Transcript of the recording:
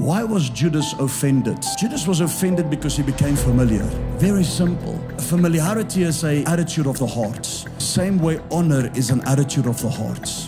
Why was Judas offended? Judas was offended because he became familiar. Very simple. Familiarity is an attitude of the heart. Same way honor is an attitude of the heart.